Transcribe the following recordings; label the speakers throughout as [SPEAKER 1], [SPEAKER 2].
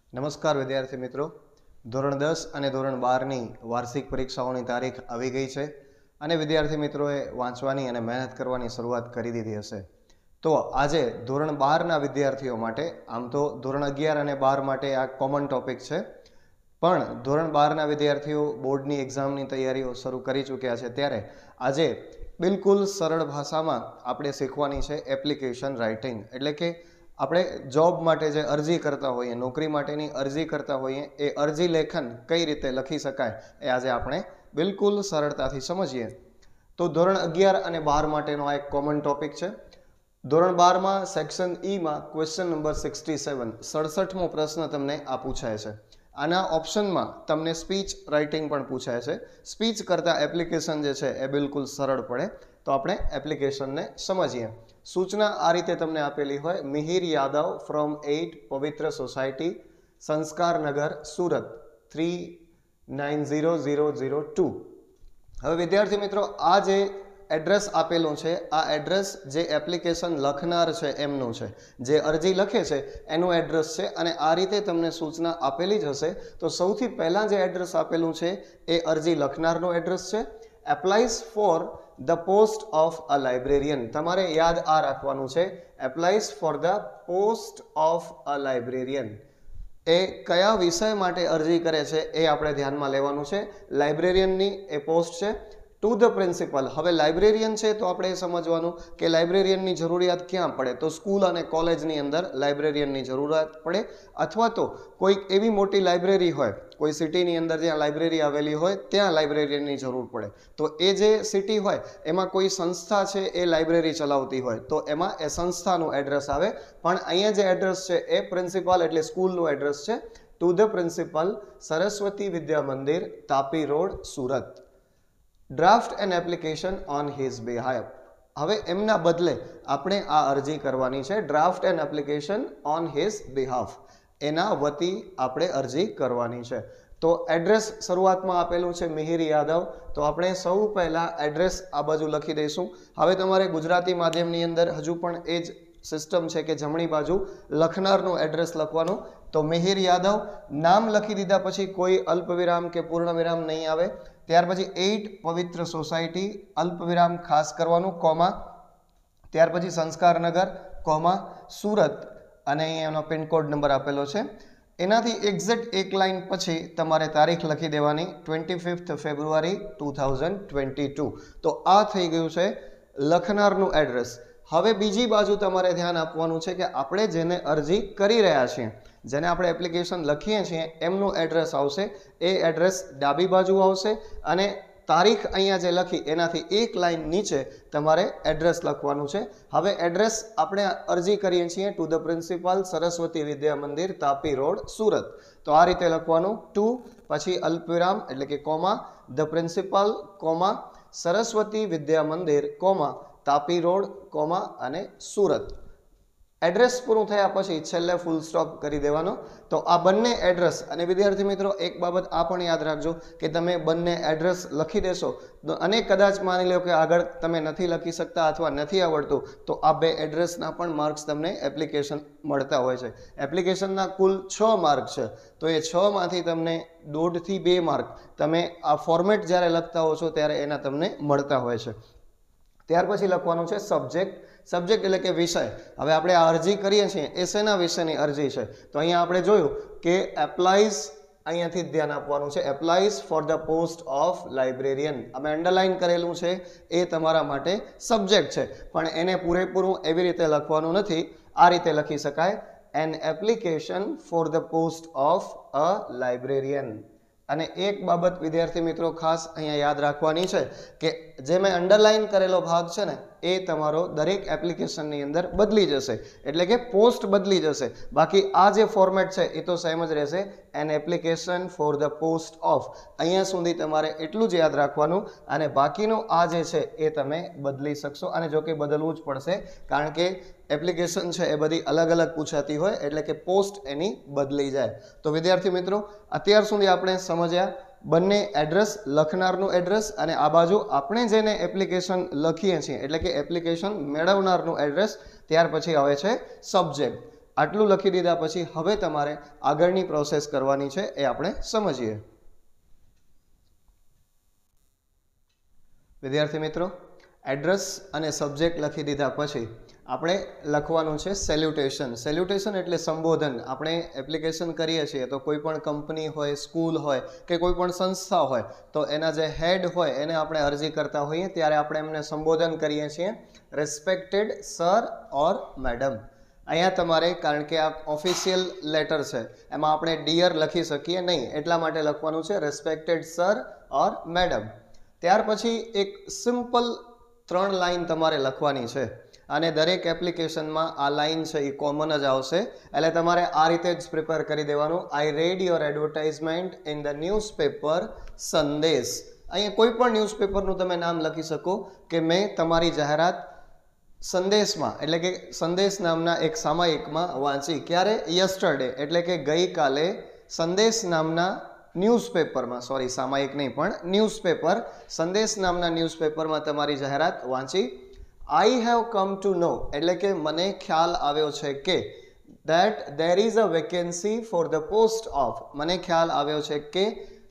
[SPEAKER 1] નમસ્કાર વિદ્યાર્થી મિત્રો, ધોરણ 10 અને ધોરણ 12ની વાર્ષિક પરીક્ષાઓની તારીખ આવી ગઈ છે અને વિદ્યાર્થી મિત્રોએ વાંચવાની અને મહેનત કરવાની શરૂઆત કરી દીધી હશે. તો આજે ધોરણ 12ના વિદ્યાર્થીઓ માટે, આમ તો ધોરણ 11 અને 12 માટે આ કોમન ટોપિક છે, પણ ધોરણ 12ના વિદ્યાર્થીઓ બોર્ડની એક્ઝામની તૈયારીઓ શરૂ કરી ચૂક્યા છે, ત્યારે આજે બિલકુલ સરળ ભાષામાં આપણે શીખવાની છે એપ્લિકેશન રાઇટિંગ. એટલે કે આપણે જોબ માટે જે અરજી કરતા હોઈએ, નોકરી માટેની અરજી કરતા હોઈએ, એ અરજી લેખન કઈ રીતે લખી શકાય એ આજે આપણે બિલકુલ સરળતાથી સમજીએ. તો ધોરણ 11 અને 12 માટેનો આ એક કોમન ટોપિક છે. ધોરણ 12માં સેક્શન ઈમાં ક્વેશ્ચન નંબર 67મો પ્રશ્ન તમને આ પૂછાય છે. આના ઓપ્શનમાં તમને સ્પીચ રાઇટિંગ પણ પૂછાય છે. સ્પીચ કરતાં એપ્લિકેશન જે છે એ બિલકુલ સરળ પડે. તો આપણે એપ્લિકેશનને સમજીએ. સૂચના આ રીતે તમને આપેલી હોય: મિહિર યાદવ ફ્રોમ 8 પવિત્ર સોસાયટી, સંસ્કારનગર, સુરત 390002. હવે વિદ્યાર્થી મિત્રો, આ જે એડ્રેસ આપેલું છે, આ એડ્રેસ જે એપ્લિકેશન લખનાર છે એમનું છે, જે અરજી લખે છે એનું એડ્રેસ છે, અને આ રીતે તમને સૂચના આપેલી જ હશે. તો સૌથી પહેલાં જે એડ્રેસ આપેલું છે એ અરજી લખનારનું એડ્રેસ છે. Applies for the post of a librarian. તમારે યાદ આ રાખવાનું છે, applies for the post of a librarian. એ કયા વિષય માટે અરજી કરે છે એ આપણે ધ્યાનમાં લેવાનું છે. લાઇબ્રેરિયનની એ પોસ્ટ છે. To the principal. હવે લાઇબ્રેરિયન છે તો આપણે એ સમજવાનું કે લાઇબ્રેરિયનની જરૂરિયાત ક્યાં પડે, તો સ્કૂલ અને કોલેજની અંદર લાઇબ્રેરિયનની જરૂરિયાત પડે, અથવા તો કોઈક એવી મોટી લાઇબ્રેરી હોય, કોઈ સિટીની અંદર જ્યાં લાઇબ્રેરી આવેલી હોય ત્યાં લાઇબ્રેરિયનની જરૂર પડે. તો એ જે સિટી હોય એમાં કોઈ સંસ્થા છે એ લાઇબ્રેરી ચલાવતી હોય તો એમાં એ સંસ્થાનું એડ્રેસ આવે. પણ અહીંયા જે એડ્રેસ છે એ પ્રિન્સિપાલ એટલે સ્કૂલનું એડ્રેસ છે. To the principal, Saraswati Vidya Mandir, Tapi road, Surat. Draft an application on his behalf. હવે એમના બદલે આપણે આ અરજી કરવાની છે. Draft an application on his behalf. એના વતી આપણે અરજી કરવાની છે. તો એડ્રેસ શરૂઆતમાં આપેલું છે મિહિર યાદવ, તો આપણે સૌ પહેલાં એડ્રેસ આ બાજુ લખી દઈશું. હવે તમારે ગુજરાતી માધ્યમની અંદર હજુ પણ એ જ સિસ્ટમ છે કે જમણી બાજુ લખનારનું એડ્રેસ લખવાનું. તો મિહિર યાદવ નામ લખી દીધા પછી કોઈ અલ્પવિરામ કે પૂર્ણ વિરામ નહીં આવે. ત્યાર પછી 8 પવિત્ર સોસાયટી, અલ્પવિરામ ખાસ કરવાનું, કોમા. ત્યાર પછી સંસ્કારનગર, કોમા, સુરત, અને અહીંયા એનો પિનકોડ નંબર આપેલો છે. એનાથી એક્ઝેક્ટ એક લાઇન પછી તમારે તારીખ લખી દેવાની, 25 ફેબ્રુઆરી 2022. તો આ થઈ ગયું છે લખનારનું એડ્રેસ. હવે બીજી બાજુ તમારે ધ્યાન આપવાનું છે કે આપણે જેને અરજી કરી રહ્યા છીએ, જેને આપણે એપ્લિકેશન લખીએ છીએ એમનું એડ્રેસ આવશે. એ એડ્રેસ ડાબી બાજુ આવશે અને તારીખ અહીંયા જે લખી એનાથી એક લાઇન નીચે તમારે એડ્રેસ લખવાનું છે. હવે એડ્રેસ આપણે અરજી કરીએ છીએ to the principal, Saraswati Vidya Mandir, Tapi road, Surat. તો આ રીતે લખવાનું. ટુ પછી અલ્પવિરામ એટલે કે comma, the principal, comma, Saraswati Vidya Mandir, comma, Tapi road, comma, અને સુરત. એડ્રેસ પૂરું થયા પછી છેલ્લે ફૂલ સ્ટોપ કરી દેવાનો. તો આ બંને એડ્રેસ, અને વિદ્યાર્થી મિત્રો એક બાબત આ પણ યાદ રાખજો કે તમે બંને એડ્રેસ લખી દેશો અને કદાચ માની લો કે આગળ તમે નથી લખી શકતા અથવા નથી આવડતું, તો આ બે એડ્રેસના પણ માર્ક્સ તમને એપ્લિકેશન મળતા હોય છે. એપ્લિકેશનના કુલ 6 માર્ક છે, તો એ 6માંથી તમને 1.5 થી 2 માર્ક તમે આ ફોર્મેટ જ્યારે લખતા હો છો ત્યારે એના તમને મળતા હોય છે. ત્યાર પછી લખવાનું છે સબ્જેક્ટ. સબ્જેક્ટ એટલે કે વિષય. હવે આપણે આ અરજી કરીએ છીએ એ શેના વિશેની અરજી છે, તો અહીંયા આપણે જોયું કે એપ્લાઇઝ, અહીંયાથી ધ્યાન આપવાનું છે, applies for the post of librarian. અમે અંડરલાઇન કરેલું છે એ તમારા માટે સબ્જેક્ટ છે, પણ એને પૂરેપૂરું એવી રીતે લખવાનું નથી. આ રીતે લખી શકાય: an application for the post of a librarian. અને એક બાબત વિદ્યાર્થી મિત્રો ખાસ અહીંયા યાદ રાખવાની છે કે જે મેં અંડરલાઇન કરેલો ભાગ છે ને એ તમારો દરેક એપ્લિકેશનની અંદર બદલી જશે, એટલે કે પોસ્ટ બદલી જશે. બાકી આ જે ફોર્મેટ છે એ તો સેમ જ રહેશે, an application for the post of. અહીંયા સુધી તમારે એટલું જ યાદ રાખવાનું, અને બાકીનું આ જે છે એ તમે બદલી શકશો. અને જો કે બદલવું જ પડશે, કારણ કે એપ્લિકેશન છે એ બધી અલગ અલગ પૂછાતી હોય, એટલે કે પોસ્ટ એની બદલી જાય. તો વિદ્યાર્થી મિત્રો અત્યાર સુધી આપણે સમજ્યા બંને એડ્રેસ, લખનારનું એડ્રેસ અને આ બાજુ આપણે જેને એપ્લિકેશન લખીએ છીએ એટલે કે એપ્લિકેશન મેળવનારનું એડ્રેસ. ત્યાર પછી આવે છે સબ્જેક્ટ. આટલું લખી દીધા પછી હવે તમારે આગળની પ્રોસેસ કરવાની છે એ આપણે સમજીએ. વિદ્યાર્થી મિત્રો, એડ્રેસ અને સબ્જેક્ટ લખી દીધા પછી આપણે લખવાનું છે સેલ્યુટેશન. સેલ્યુટેશન એટલે સંબોધન. આપણે એપ્લિકેશન કરીએ છીએ તો કોઈ પણ કંપની હોય, સ્કૂલ હોય કે કોઈ પણ સંસ્થા હોય તો એના જે હેડ હોય એને આપણે અરજી કરતા હોઈએ ત્યારે આપણે એમને સંબોધન કરીએ છીએ રિસ્પેક્ટેડ સર ઓર મેડમ. અહીંયા તમારે, કારણ કે આ ઓફિશિયલ લેટર છે એમાં આપણે ડિયર લખી શકીએ નહીં, એટલા માટે લખવાનું છે રિસ્પેક્ટેડ સર ઓર મેડમ. ત્યાર પછી એક સિમ્પલ 3 લાઈન તમારે લખવાની છે અને દરેક એપ્લિકેશનમાં આ લાઈન છે એ કોમન જ આવશે. એટલે તમારે આ રીતે જ પ્રિપેર કરી દેવાનું. I read your advertisement in the newspaper Sandesh. અહીંયા કોઈ પણ ન્યૂઝપેપરનું તમે નામ લખી શકો કે મેં તમારી જાહેરાત સંદેશમાં, એટલે કે સંદેશ નામના એક સામાયિકમાં વાંચી. ક્યારે? યસ્ટરડે, એટલે કે ગઈકાલે સંદેશ નામના ન્યૂઝપેપરમાં, સોરી સામાયિક નહીં પણ ન્યૂઝપેપર, સંદેશ નામના ન્યૂઝપેપરમાં તમારી જાહેરાત વાંચી. આઈ હેવ કમ ટુ નો, એટલે કે મને ખ્યાલ આવ્યો છે કે that there is a vacancy for the post of, મને ખ્યાલ આવ્યો છે કે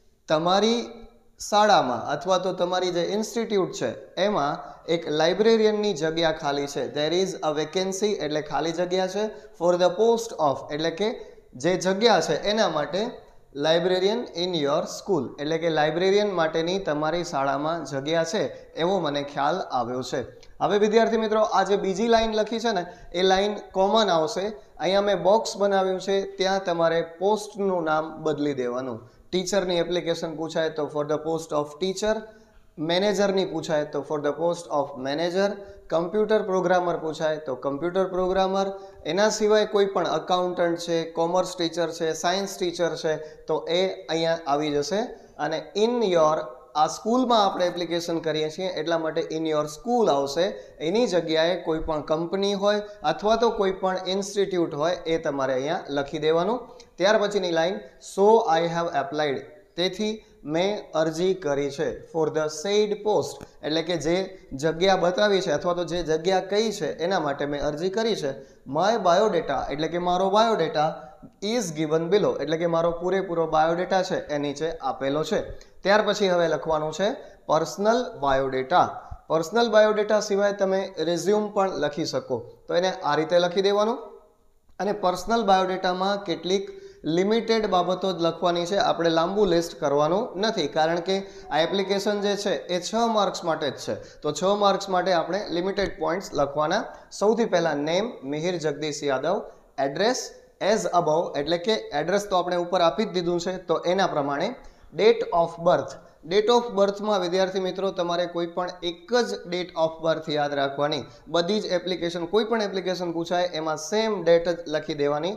[SPEAKER 1] તમારી શાળામાં અથવા તો તમારી જે ઇન્સ્ટિટ્યૂટ છે એમાં એક લાઇબ્રેરિયનની જગ્યા ખાલી છે. there is a vacancy એટલે ખાલી જગ્યા છે, for the post of એટલે કે જે જગ્યા છે એના માટે, લાઇબ્રેરિયન ઇન યોર સ્કૂલ એટલે કે લાઇબ્રેરિયન માટેની તમારી શાળામાં જગ્યા છે એવો મને ખ્યાલ આવ્યો છે. હવે વિદ્યાર્થી મિત્રો, આ જે બીજી લાઈન લખી છે ને એ લાઈન કોમન આવશે. અહીંયા મેં બોક્સ બનાવ્યું છે ત્યાં તમારે પોસ્ટનું નામ બદલી દેવાનું. ટીચરની એપ્લિકેશન પૂછાય તો for the post of teacher, મેનેજરની પૂછાય તો for the post of manager, computer programmer પૂછાય તો કમ્પ્યુટર પ્રોગ્રામર, એના સિવાય કોઈ પણ અકાઉન્ટન્ટ છે, કોમર્સ ટીચર છે, સાયન્સ ટીચર છે તો એ અહીંયા આવી જશે. અને ઇન યોર, આ સ્કૂલમાં આપણે એપ્લિકેશન કરીએ છીએ એટલા માટે ઇન યોર સ્કૂલ આવશે. એની જગ્યાએ કોઈ પણ કંપની હોય અથવા તો કોઈ પણ ઇન્સ્ટિટ્યૂટ હોય એ તમારે અહીંયા લખી દેવાનું. ત્યાર પછીની line, so I have applied, તેથી મેં અરજી કરી છે. ફોર ધ સેડ પોસ્ટ એટલે કે જે જગ્યા બતાવી છે અથવા તો જે જગ્યા કઈ છે એના માટે મેં અરજી કરી છે. માય બાયોડેટા એટલે કે મારો બાયોડેટા ઇઝ ગિવન બિલો એટલે કે મારો પૂરેપૂરો બાયોડેટા છે એ નીચે આપેલો છે. ત્યાર પછી હવે લખવાનું છે પર્સનલ બાયોડેટા. પર્સનલ બાયોડેટા સિવાય તમે રિઝ્યુમ પણ લખી શકો તો એને આ રીતે લખી દેવાનું. અને પર્સનલ બાયોડેટામાં કેટલીક લિમિટેડ બાબતો જ લખવાની છે, આપણે લાંબુ લિસ્ટ કરવાનું નથી, કારણ કે આ એપ્લિકેશન જે છે એ 6 માર્ક્સ માટે જ છે. તો 6 માર્ક્સ માટે આપણે લિમિટેડ પોઈન્ટ્સ લખવાના. સૌથી પહેલાં name Mihir Jagdish Yadav, address as above એટલે કે એડ્રેસ તો આપણે ઉપર આપી જ દીધું છે તો એના પ્રમાણે. Date of birth, date of બર્થમાં વિદ્યાર્થી મિત્રો તમારે કોઈ પણ એક જ ડેટ ઓફ બર્થ યાદ રાખવાની. બધી જ એપ્લિકેશન, કોઈ પણ એપ્લિકેશન પૂછાય એમાં સેમ ડેટ જ લખી દેવાની,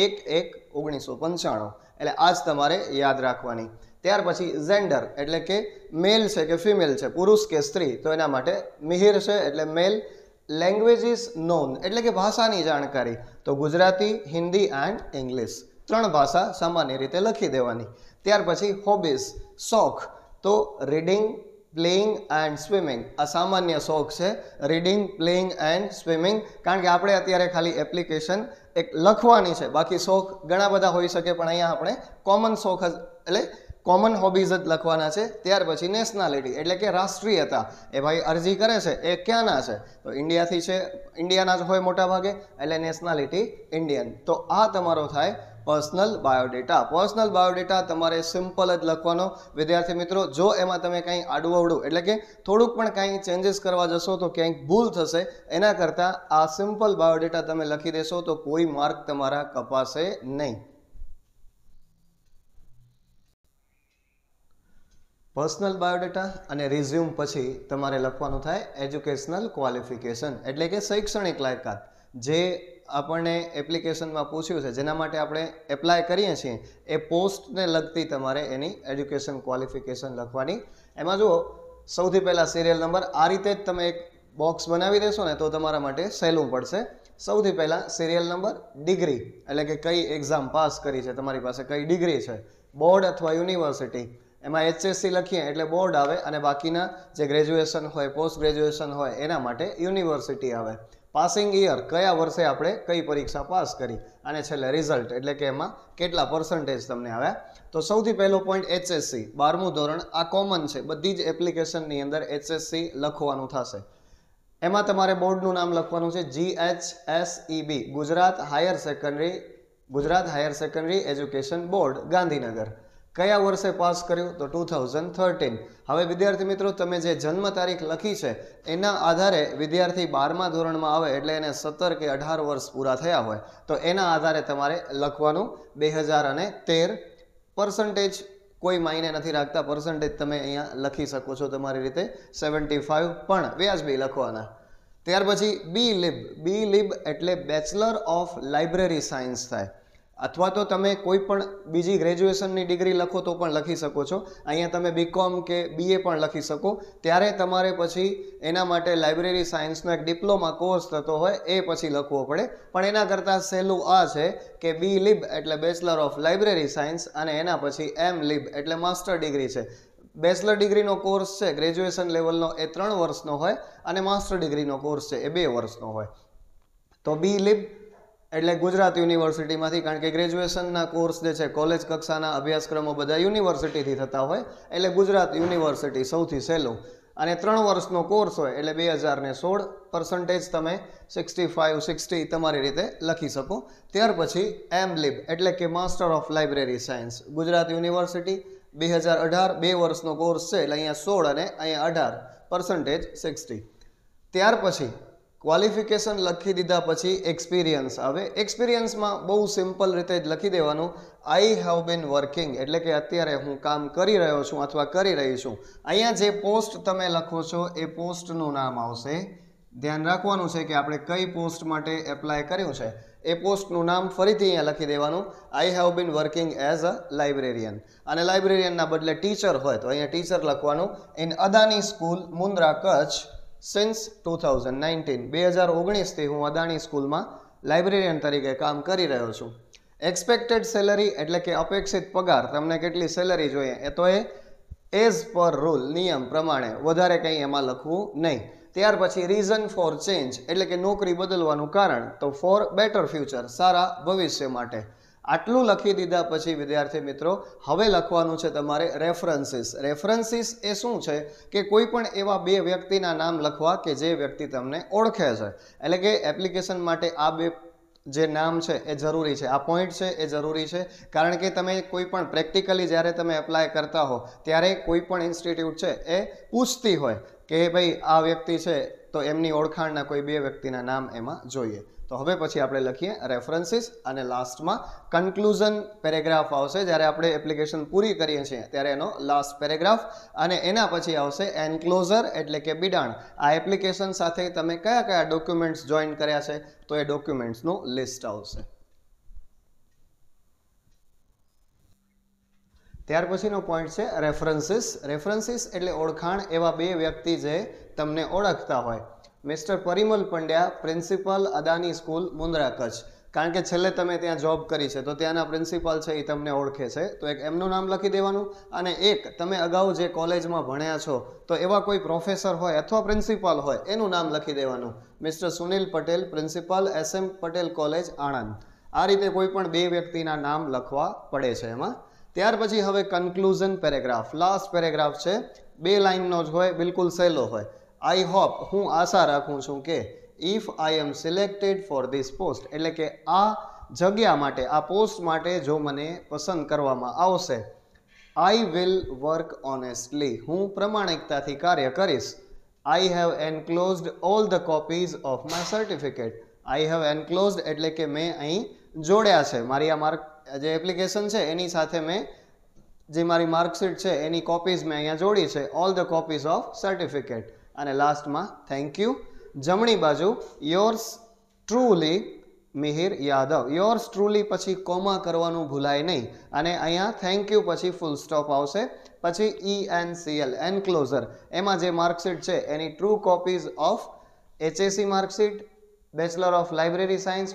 [SPEAKER 1] 1/1/1995, એટલે આ જ તમારે યાદ રાખવાની. ત્યાર પછી જેન્ડર એટલે કે મેલ છે કે ફિમેલ છે, પુરુષ કે સ્ત્રી, તો એના માટે મિહિર છે એટલે મેલ. લેંગ્વેજીસ નોન એટલે કે ભાષાની જાણકારી, તો ગુજરાતી, હિન્દી એન્ડ ઇંગ્લિશ, 3 ભાષા સામાન્ય રીતે લખી દેવાની. ત્યાર પછી હોબીઝ, શોખ, તો રીડિંગ, પ્લેઇંગ એન્ડ સ્વિમિંગ, આ સામાન્ય શોખ છે, રીડિંગ, પ્લેઇંગ એન્ડ સ્વિમિંગ, કારણ કે આપણે અત્યારે ખાલી એપ્લિકેશન એક લખવાની છે, બાકી શોખ ઘણા બધા હોઈ શકે પણ અહીંયા આપણે કોમન શોખ જ એટલે કોમન હોબીઝ જ લખવાના છે. ત્યાર પછી નેશનાલિટી એટલે કે રાષ્ટ્રીયતા, એ ભાઈ અરજી કરે છે એ ક્યાંના છે તો ઇન્ડિયાથી છે, ઇન્ડિયાના જ હોય મોટા ભાગે એટલે નેશનાલિટી ઇન્ડિયન. તો આ તમારો થાય પર્સનલ બાયોડેટા. પર્સનલ બાયોડેટા તમારે સિમ્પલ જ લખવાનો વિદ્યાર્થી મિત્રો. જો એમાં તમે કંઈ આડુંઅવળું એટલે કે થોડુંક પણ કંઈ ચેન્જીસ કરવા જશો તો ક્યાંક ભૂલ થશે, એના કરતાં આ સિમ્પલ બાયોડેટા તમે લખી દેશો તો કોઈ માર્ક તમારા કપાશે નહીં. પર્સનલ બાયોડેટા અને રિઝ્યુમ પછી તમારે લખવાનું થાય એજ્યુકેશનલ ક્વોલિફિકેશન એટલે કે શૈક્ષણિક લાયકાત. જે આપણને એપ્લિકેશનમાં પૂછ્યું છે, જેના માટે આપણે એપ્લાય કરીએ છીએ એ પોસ્ટને લગતી તમારે એની એજ્યુકેશન ક્વોલિફિકેશન લખવાની. એમાં જુઓ, સૌથી પહેલાં સિરિયલ નંબર, આ રીતે જ તમે એક બોક્સ બનાવી દેશો ને તો તમારા માટે સહેલું પડશે. સૌથી પહેલાં સિરિયલ નંબર, ડિગ્રી એટલે કે કઈ એક્ઝામ પાસ કરી છે, તમારી પાસે કઈ ડિગ્રી છે, બોર્ડ અથવા યુનિવર્સિટી, એમાં HSC લખીએ એટલે બોર્ડ આવે અને બાકીના જે ગ્રેજ્યુએશન હોય, પોસ્ટ ગ્રેજ્યુએશન હોય એના માટે યુનિવર્સિટી આવે. પાસિંગ યર, કયા વર્ષે આપણે કઈ પરીક્ષા પાસ કરી, અને છેલ્લે રિઝલ્ટ એટલે કે એમાં કેટલા પર્સન્ટેજ તમને આવ્યા. તો સૌથી પહેલો પોઈન્ટ HSC 12મું ધોરણ, આ કોમન છે, બધી જ એપ્લિકેશનની અંદર HSC લખવાનું થશે. એમાં તમારે બોર્ડનું નામ લખવાનું છે GHSEB, Gujarat higher secondary education board Gandhinagar. કયા વર્ષે પાસ કર્યું? તો 2013. હવે વિદ્યાર્થી મિત્રો, તમે જે જન્મ તારીખ લખી છે એના આધારે વિદ્યાર્થી 12મા ધોરણમાં આવે એટલે એને 17 કે 18 વર્ષ પૂરા થયા હોય તો એના આધારે તમારે લખવાનું 2013. પર્સન્ટેજ કોઈ માયને નથી રાખતા, પર્સન્ટેજ તમે અહીંયા લખી શકો છો તમારી રીતે, 75 પણ વ્યાજબી લખવાના. ત્યાર પછી બી લિબ એટલે બેચલર ઓફ લાઇબ્રેરી સાયન્સ થાય, અથવા તો તમે કોઈ પણ બીજી ગ્રેજ્યુએશનની ડિગ્રી લખો તો પણ લખી શકો છો. અહીંયા તમે BCom કે BA પણ લખી શકો. ત્યારે તમારે પછી એના માટે લાઇબ્રેરી સાયન્સનો એક ડિપ્લોમા કોર્સ થતો હોય એ પછી લખવો પડે, પણ એના કરતાં સહેલું આ છે કે બી લિબ એટલે બેચલર ઓફ લાઇબ્રેરી સાયન્સ, અને એના પછી લિબ એટલે માસ્ટર ડિગ્રી છે. બેચલર ડિગ્રીનો કોર્સ છે ગ્રેજ્યુએશન લેવલનો એ 3 વર્ષનો હોય, અને માસ્ટર ડિગ્રીનો કોર્સ છે એ 2 વર્ષનો હોય. તો બી લિબ એટલે ગુજરાત યુનિવર્સિટીમાંથી, કારણ કે ગ્રેજ્યુએશનના કોર્સ જે છે કોલેજ કક્ષાના અભ્યાસક્રમો બધા યુનિવર્સિટીથી થતા હોય એટલે ગુજરાત યુનિવર્સિટી સૌથી સહેલું, અને 3 વર્ષનો કોર્સ હોય એટલે 2016. પર્સન્ટેજ તમે 65, 60 તમારી રીતે લખી શકો. ત્યાર પછી લિબ એટલે કે master of library science, Gujarat university 2018, 2 વર્ષનો કોર્સ છે એટલે અહીંયા 16 અને અહીંયા 18, પર્સન્ટેજ 60. ત્યાર પછી ક્વોલિફિકેશન લખી દીધા પછી એક્સપિરિયન્સ આવે. એક્સપિરિયન્સમાં બહુ સિમ્પલ રીતે જ લખી દેવાનું, આઈ હેવ બીન વર્કિંગ એટલે કે અત્યારે હું કામ કરી રહ્યો છું અથવા કરી રહી છું. અહીંયા જે પોસ્ટ તમે લખો છો એ પોસ્ટનું નામ આવશે. ધ્યાન રાખવાનું છે કે આપણે કઈ પોસ્ટ માટે એપ્લાય કર્યું છે એ પોસ્ટનું નામ ફરીથી અહીંયા લખી દેવાનું, I have been working as a librarian. અને લાઇબ્રેરિયનના બદલે ટીચર હોય તો અહીંયા ટીચર લખવાનું, in Adani school Mundra Kutch since 2019. 2019થી હું અદાણી સ્કૂલમાં લાઇબ્રેરિયન તરીકે કામ કરી રહ્યો છું. એક્સપેક્ટેડ સેલરી એટલે કે અપેક્ષિત પગાર, તમને કેટલી સેલરી જોઈએ એ તો એ એઝ પર રૂલ, નિયમ પ્રમાણે, વધારે કંઈ એમાં લખવું નહીં. ત્યાર પછી રીઝન ફોર ચેન્જ એટલે કે નોકરી બદલવાનું કારણ, તો ફોર બેટર ફ્યુચર, સારા ભવિષ્ય માટે. આટલું લખી દીધા પછી વિદ્યાર્થી મિત્રો હવે લખવાનું છે તમારે રેફરન્સીસ. રેફરન્સીસ એ શું છે કે કોઈ પણ એવા 2 વ્યક્તિના નામ લખવા કે જે વ્યક્તિ તમને ઓળખે છે. એટલે કે એપ્લિકેશન માટે આ 2 જે નામ છે એ જરૂરી છે, આ પોઈન્ટ છે એ જરૂરી છે, કારણ કે તમે કોઈ પણ પ્રેક્ટિકલી જ્યારે તમે એપ્લાય કરતા હો ત્યારે કોઈ પણ ઇન્સ્ટિટ્યૂટ છે એ પૂછતી હોય કે ભાઈ આ વ્યક્તિ છે તો એમની ઓળખાણના કોઈ 2 વ્યક્તિના નામ એમાં જોઈએ. તો હવે પછી આપણે લખીએ રેફરન્સીસ, અને લાસ્ટમાં કન્ક્લુઝન પેરેગ્રાફ આવશે. જ્યારે આપણે એપ્લિકેશન પૂરી કરીએ છીએ ત્યારે એનો લાસ્ટ પેરેગ્રાફ, અને એના પછી આવશે એન્ક્લોઝર એટલે કે બિડાણ. આ એપ્લિકેશન સાથે તમે કયા કયા ડોક્યુમેન્ટ્સ જોઈન કર્યા છે તો એ ડોક્યુમેન્ટ્સનું લિસ્ટ આવશે. ત્યાર પછીનો પોઈન્ટ છે રેફરન્સીસ. રેફરન્સીસ એટલે ઓળખાણ, એવા 2 વ્યક્તિ જે તમને ઓળખતા હોય. Mister Parimal Pandya, principal Adani school Mundra Kutch, કારણ કે છેલ્લે તમે ત્યાં જોબ કરી છે તો ત્યાંના પ્રિન્સિપાલ છે એ તમને ઓળખે છે તો એક એમનું નામ લખી દેવાનું. અને એક તમે અગાઉ જે કોલેજમાં ભણ્યા છો તો એવા કોઈ પ્રોફેસર હોય અથવા પ્રિન્સિપાલ હોય એનું નામ લખી દેવાનું, mister Sunil Patel, principal SM Patel college Anand. આ રીતે કોઈ પણ 2 વ્યક્તિના નામ લખવા પડે છે એમાં. ત્યાર પછી હવે કન્ક્લુઝન પેરેગ્રાફ, લાસ્ટ પેરેગ્રાફ છે, 2 લાઇનનો જ હોય, બિલકુલ સહેલો હોય. આઈ હોપ, હું આશા રાખું છું કે, if I am selected for this post એટલે કે આ જગ્યા માટે, આ પોસ્ટ માટે જો મને પસંદ કરવામાં આવશે, આઈ વિલ વર્ક ઓનેસ્ટલી, હું પ્રામાણિકતાથી કાર્ય કરીશ. I have enclosed all the copies of my certificate. I have enclosed એટલે કે મેં અહીં જોડ્યા છે, મારી આ જે એપ્લિકેશન છે એની સાથે મેં જે મારી માર્કશીટ છે એની કોપીઝ મેં અહીંયા જોડી છે, all the copies of certificate. અને લાસ્ટમાં થેન્ક યુ. જમણી બાજુ yours truly Mihir Yadav, yours truly પછી કોમા કરવાનું ભૂલાય નહીં, અને અહીંયા થેન્ક યુ પછી ફૂલ સ્ટોપ આવશે. પછી ENCL એન્ક્લોઝર, એમાં જે માર્કશીટ છે એની true copies of HSC marksheet, bachelor of library science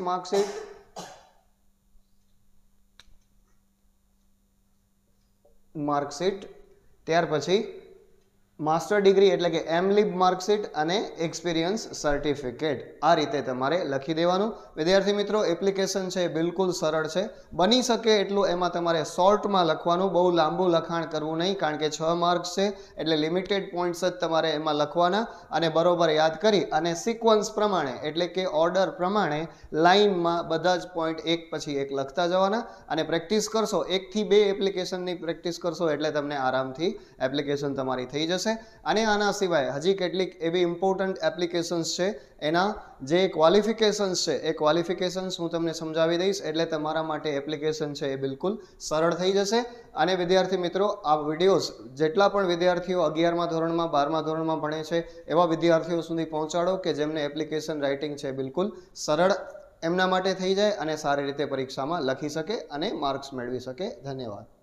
[SPEAKER 1] marksheet, ત્યાર પછી માસ્ટર ડિગ્રી એટલે કે એમલિબ માર્કશીટ અને એક્સપિરિયન્સ સર્ટિફિકેટ આ રીતે તમારે લખી દેવાનું. વિદ્યાર્થી મિત્રો એપ્લિકેશન છે એ બિલકુલ સરળ છે. બની શકે એટલું એમાં તમારે શોર્ટમાં લખવાનું, બહુ લાંબુ લખાણ કરવું નહીં, કારણ કે 6 માર્ક્સ છે એટલે લિમિટેડ પોઈન્ટ્સ જ તમારે એમાં લખવાના અને બરોબર યાદ કરી અને સિક્વન્સ પ્રમાણે એટલે કે ઓર્ડર પ્રમાણે લાઇનમાં બધા જ પોઈન્ટ એક પછી એક લખતા જવાના અને પ્રેક્ટિસ કરશો. 1 થી 2 એપ્લિકેશનની પ્રેક્ટિસ કરશો એટલે તમને આરામથી એપ્લિકેશન તમારી થઈ જશે. અને આના સિવાય હજી કેટલીક એવી ઇમ્પોર્ટન્ટ એપ્લિકેશન્સ છે, એના જે ક્વોલિફિકેશન્સ છે એ ક્વોલિફિકેશન્સ હું તમને સમજાવી દઈશ એટલે તમારા માટે એપ્લિકેશન છે એ બિલકુલ સરળ થઈ જશે. અને વિદ્યાર્થી મિત્રો આ વિડીયોઝ જેટલા પણ વિદ્યાર્થીઓ 11મા ધોરણમાં 12મા ધોરણમાં ભણે છે એવા વિદ્યાર્થીઓ સુધી પહોંચાડો કે જેમને એપ્લિકેશન રાઇટિંગ છે બિલકુલ સરળ એમના માટે થઈ જાય અને સારી રીતે પરીક્ષામાં લખી શકે અને માર્ક્સ મેળવી શકે. ધન્યવાદ.